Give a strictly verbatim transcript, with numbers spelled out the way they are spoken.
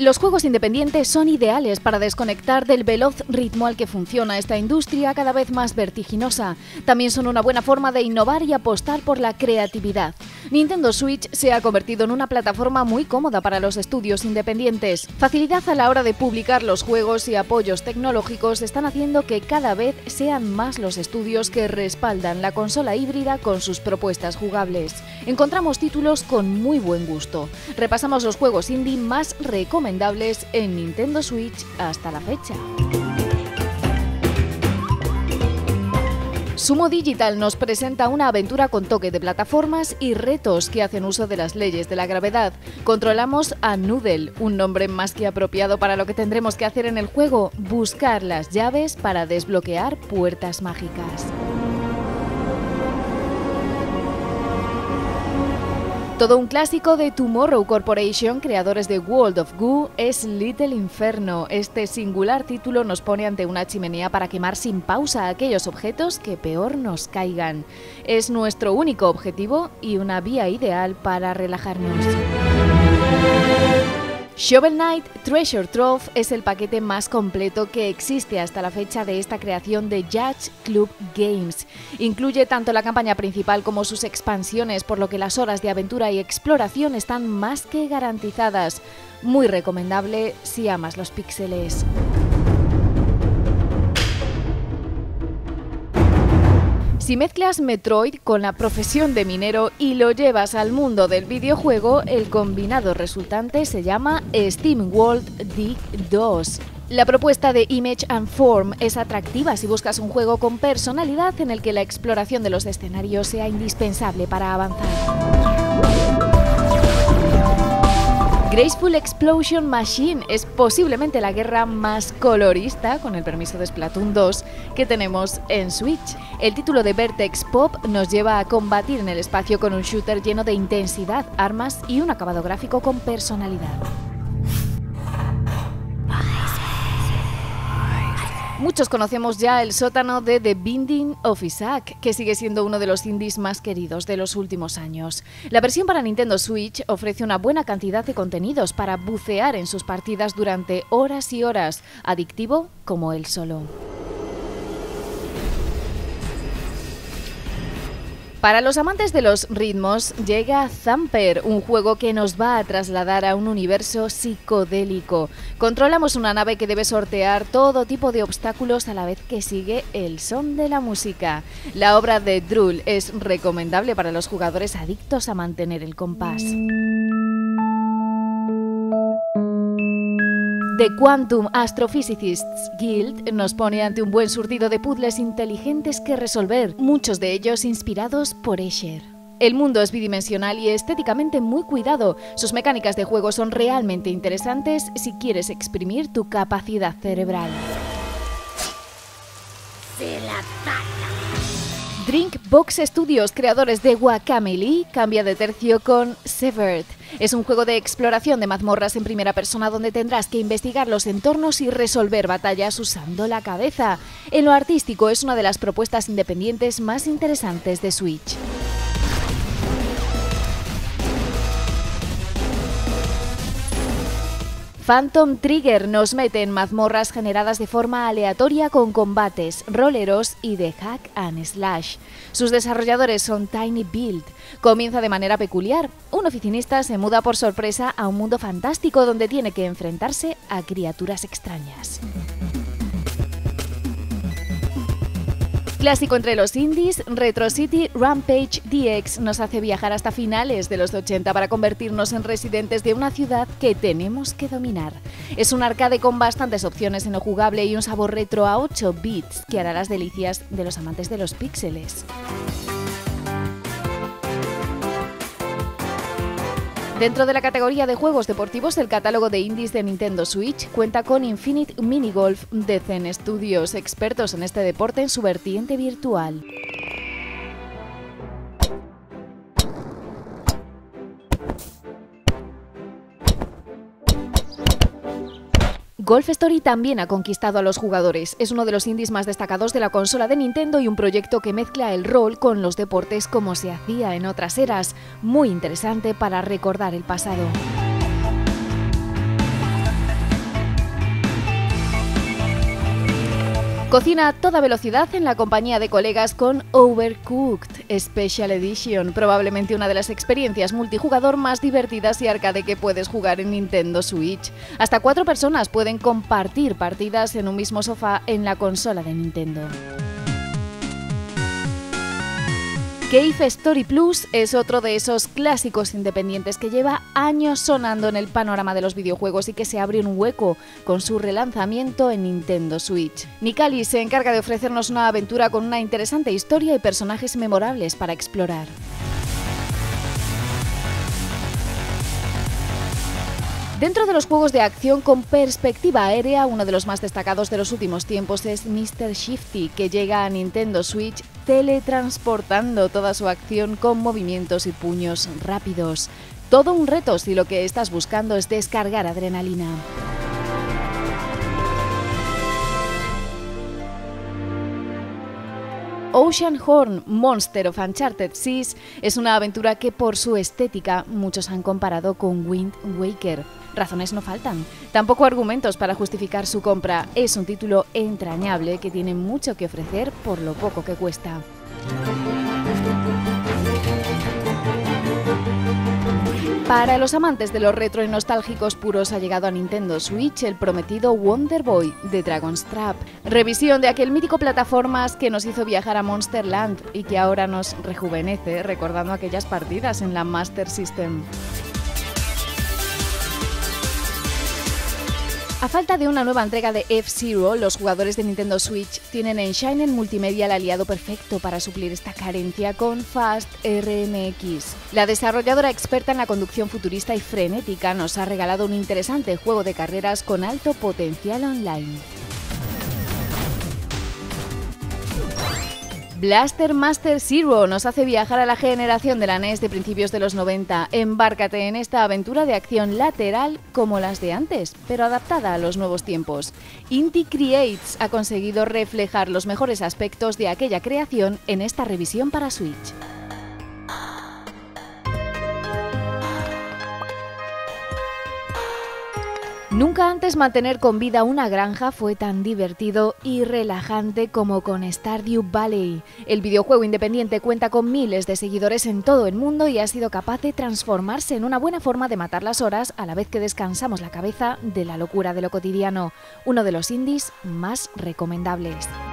Los juegos independientes son ideales para desconectar del veloz ritmo al que funciona esta industria cada vez más vertiginosa. También son una buena forma de innovar y apostar por la creatividad. Nintendo Switch se ha convertido en una plataforma muy cómoda para los estudios independientes. Facilidad a la hora de publicar los juegos y apoyos tecnológicos están haciendo que cada vez sean más los estudios que respaldan la consola híbrida con sus propuestas jugables. Encontramos títulos con muy buen gusto. Repasamos los juegos indie más recomendables en Nintendo Switch hasta la fecha. Sumo Digital nos presenta una aventura con toque de plataformas y retos que hacen uso de las leyes de la gravedad. Controlamos a Noodle, un nombre más que apropiado para lo que tendremos que hacer en el juego: buscar las llaves para desbloquear puertas mágicas. Todo un clásico de Tomorrow Corporation, creadores de World of Goo, es Little Inferno. Este singular título nos pone ante una chimenea para quemar sin pausa aquellos objetos que peor nos caigan. Es nuestro único objetivo y una vía ideal para relajarnos. Shovel Knight Treasure Trove es el paquete más completo que existe hasta la fecha de esta creación de Yacht Club Games. Incluye tanto la campaña principal como sus expansiones, por lo que las horas de aventura y exploración están más que garantizadas. Muy recomendable si amas los píxeles. Si mezclas Metroid con la profesión de minero y lo llevas al mundo del videojuego, el combinado resultante se llama SteamWorld Dig dos. La propuesta de Image and Form es atractiva si buscas un juego con personalidad en el que la exploración de los escenarios sea indispensable para avanzar. Graceful Explosion Machine es posiblemente la guerra más colorista, con el permiso de Splatoon dos, que tenemos en Switch. El título de Vertex Pop nos lleva a combatir en el espacio con un shooter lleno de intensidad, armas y un acabado gráfico con personalidad. Muchos conocemos ya el sótano de The Binding of Isaac, que sigue siendo uno de los indies más queridos de los últimos años. La versión para Nintendo Switch ofrece una buena cantidad de contenidos para bucear en sus partidas durante horas y horas, adictivo como él solo. Para los amantes de los ritmos, llega Thumper, un juego que nos va a trasladar a un universo psicodélico. Controlamos una nave que debe sortear todo tipo de obstáculos a la vez que sigue el son de la música. La obra de Drull es recomendable para los jugadores adictos a mantener el compás. The Quantum Astrophysicists Guild nos pone ante un buen surtido de puzzles inteligentes que resolver, muchos de ellos inspirados por Escher. El mundo es bidimensional y estéticamente muy cuidado. Sus mecánicas de juego son realmente interesantes si quieres exprimir tu capacidad cerebral. Se la Drinkbox Studios, creadores de Guacamelee, cambia de tercio con Severed. Es un juego de exploración de mazmorras en primera persona donde tendrás que investigar los entornos y resolver batallas usando la cabeza. En lo artístico es una de las propuestas independientes más interesantes de Switch. Phantom Trigger nos mete en mazmorras generadas de forma aleatoria con combates, roleros y de hack and slash. Sus desarrolladores son Tiny Build. Comienza de manera peculiar. Un oficinista se muda por sorpresa a un mundo fantástico donde tiene que enfrentarse a criaturas extrañas. Clásico entre los indies, Retro City Rampage D X nos hace viajar hasta finales de los ochenta para convertirnos en residentes de una ciudad que tenemos que dominar. Es un arcade con bastantes opciones en lo jugable y un sabor retro a ocho bits que hará las delicias de los amantes de los píxeles. Dentro de la categoría de juegos deportivos, el catálogo de indies de Nintendo Switch cuenta con Infinite Minigolf de Zen Studios, expertos en este deporte en su vertiente virtual. Golf Story también ha conquistado a los jugadores. Es uno de los indies más destacados de la consola de Nintendo y un proyecto que mezcla el rol con los deportes como se hacía en otras eras. Muy interesante para recordar el pasado. Cocina a toda velocidad en la compañía de colegas con Overcooked Special Edition, probablemente una de las experiencias multijugador más divertidas y arcade que puedes jugar en Nintendo Switch. Hasta cuatro personas pueden compartir partidas en un mismo sofá en la consola de Nintendo. Cave Story Plus es otro de esos clásicos independientes que lleva años sonando en el panorama de los videojuegos y que se abre un hueco con su relanzamiento en Nintendo Switch. Nicalis se encarga de ofrecernos una aventura con una interesante historia y personajes memorables para explorar. Dentro de los juegos de acción con perspectiva aérea, uno de los más destacados de los últimos tiempos es míster Shifty, que llega a Nintendo Switch teletransportando toda su acción con movimientos y puños rápidos. Todo un reto si lo que estás buscando es descargar adrenalina. Oceanhorn Monster of Uncharted Seas es una aventura que por su estética muchos han comparado con Wind Waker. Razones no faltan, tampoco argumentos para justificar su compra. Es un título entrañable que tiene mucho que ofrecer por lo poco que cuesta. Para los amantes de los retro y nostálgicos puros ha llegado a Nintendo Switch el prometido Wonder Boy de Dragon's Trap, revisión de aquel mítico plataformas que nos hizo viajar a Monsterland y que ahora nos rejuvenece recordando aquellas partidas en la Master System. A falta de una nueva entrega de F-Zero, los jugadores de Nintendo Switch tienen en Shinen Multimedia el aliado perfecto para suplir esta carencia con Fast R M X. La desarrolladora experta en la conducción futurista y frenética nos ha regalado un interesante juego de carreras con alto potencial online. Blaster Master Zero nos hace viajar a la generación de la N E S de principios de los noventa. Embárcate en esta aventura de acción lateral como las de antes, pero adaptada a los nuevos tiempos. Inti Creates ha conseguido reflejar los mejores aspectos de aquella creación en esta revisión para Switch. Nunca antes mantener con vida una granja fue tan divertido y relajante como con Stardew Valley. El videojuego independiente cuenta con miles de seguidores en todo el mundo y ha sido capaz de transformarse en una buena forma de matar las horas a la vez que descansamos la cabeza de la locura de lo cotidiano. Uno de los indies más recomendables.